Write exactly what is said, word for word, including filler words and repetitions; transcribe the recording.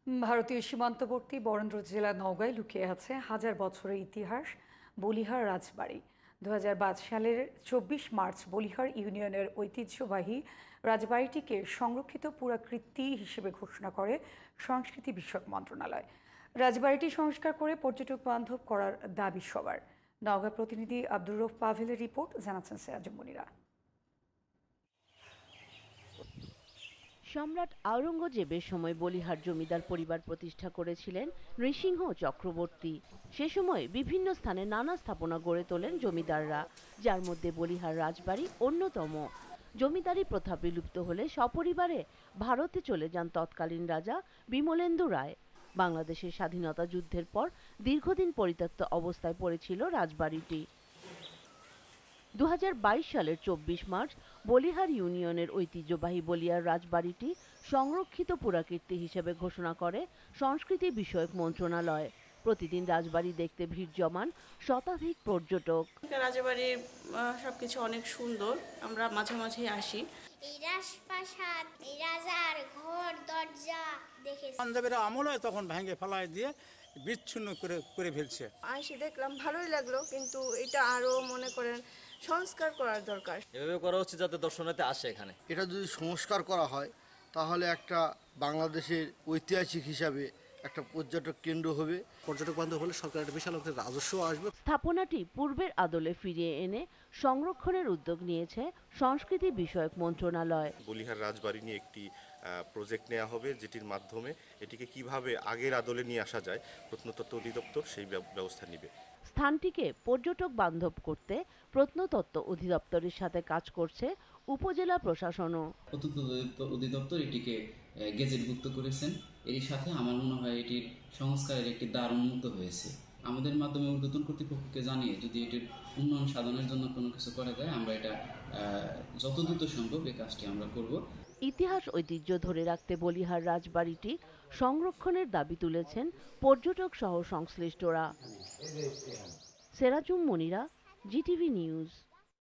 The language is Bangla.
ভারতীয় সীমান্তবর্তী বরেন্দ্র জেলা নওগাঁয় লুকিয়ে আছে হাজার বছরের ইতিহাস বলিহার রাজবাড়ি। দু হাজার পাঁচ সালের চব্বিশ মার্চ বলিহার ইউনিয়নের ঐতিহ্যবাহী রাজবাড়িটিকে সংরক্ষিত পুরাকীর্তি হিসেবে ঘোষণা করে সংস্কৃতি বিষয়ক মন্ত্রণালয়। রাজবাড়িটি সংস্কার করে পর্যটক বান্ধব করার দাবি সবার। নওগাঁ প্রতিনিধি আব্দুর রউফ পাভেলের রিপোর্ট, জানাচ্ছেন সিরাজুম মুনিরা। সম্রাট আওরঙ্গজেবের সময় বলিহার জমিদার পরিবার প্রতিষ্ঠা করেছিলেন নৃসিংহ চক্রবর্তী। সে সময় বিভিন্ন স্থানে নানা স্থাপনা গড়ে তোলেন জমিদাররা, যার মধ্যে বলিহার রাজবাড়ি অন্যতম। জমিদারি প্রথা বিলুপ্ত হলে সপরিবারে ভারতে চলে যান তৎকালীন রাজা বিমলেন্দু রায়। বাংলাদেশের স্বাধীনতা যুদ্ধের পর দীর্ঘদিন পরিত্যক্ত অবস্থায় পড়েছিল রাজবাড়িটি। দু হাজার বাইশ সালের চব্বিশ মার্চ বলিহার ইউনিয়নের ঐতিহ্যবাহী বলিয়ার রাজবাড়িটি সংরক্ষিত পুরাকীর্তি হিসেবে ঘোষণা করে সংস্কৃতি বিষয়ক মন্ত্রণালয়। প্রতিদিন রাজবাড়ি দেখতে ভিড় জমান শতাধিক পর্যটক। রাজবাড়ির সবকিছু অনেক সুন্দর, আমরা মাঝে মাঝে আসি। এই রাজপ্রাসাদ, এই রাজার ঘর দরজা দেখে পাঞ্জাবের আমলে তখন ভেঙে ফেলায় দিয়ে বিচ্ছিন্ন করে করে ফেলছে। আসি দেখলাম, ভালোই লাগলো, কিন্তু এটা আরো মনে করেন সংস্কার করার দরকার। এভাবে করা হচ্ছে যাতে দর্শনার্থী আসে এখানে। এটা যদি সংস্কার করা হয় তাহলে একটা বাংলাদেশের ঐতিহাসিক হিসাবে একটা পর্যটক কেন্দ্র হবে। পর্যটক বান্ধব হলে সরকার একটা বিশাল অঙ্কের রাজস্ব আসবে। স্থাপনাটি পূর্বের আদলে ফিরিয়ে এনে সংরক্ষণের উদ্যোগ নিয়েছে সংস্কৃতি বিষয়ক মন্ত্রণালয়। বলিহার রাজবাড়ি নিয়ে একটি প্রজেক্ট নেওয়া হবে, যেটির মাধ্যমে এটিকে কিভাবে আগের আদলে নিয়ে আসা যায় প্রত্নতত্ত্ব অধিদপ্তর সেই ব্যবস্থা নেবে। স্থানটিকে পর্যটক বান্ধব করতে প্রত্নতত্ত্ব অধিদপ্তরের সাথে কাজ করছে উপজেলা প্রশাসনও। প্রত্নতত্ত্ব অধিদপ্তর এটিকে গেজেটভুক্ত করেছেন। এর সাথে আমার মনে হয় এটির সংস্কারের একটি দ্বার উন্মুক্ত হয়েছে। আমাদের মাধ্যমে ঊর্ধ্বতন কর্তৃপক্ষকে জানিয়ে যদি এটির উন্নয়ন সাধনের জন্য কোনো কিছু করা যায়, আমরা এটা যত দ্রুত সম্ভব এই কাজটি আমরা করব। ইতিহাস ঐতিহ্য ধরে রাখতে বলিহার রাজবাড়িটি সংরক্ষণের দাবি তুলেছেন পর্যটক সহ সংশ্লিষ্টরা। Sirajum Munira, GTV news.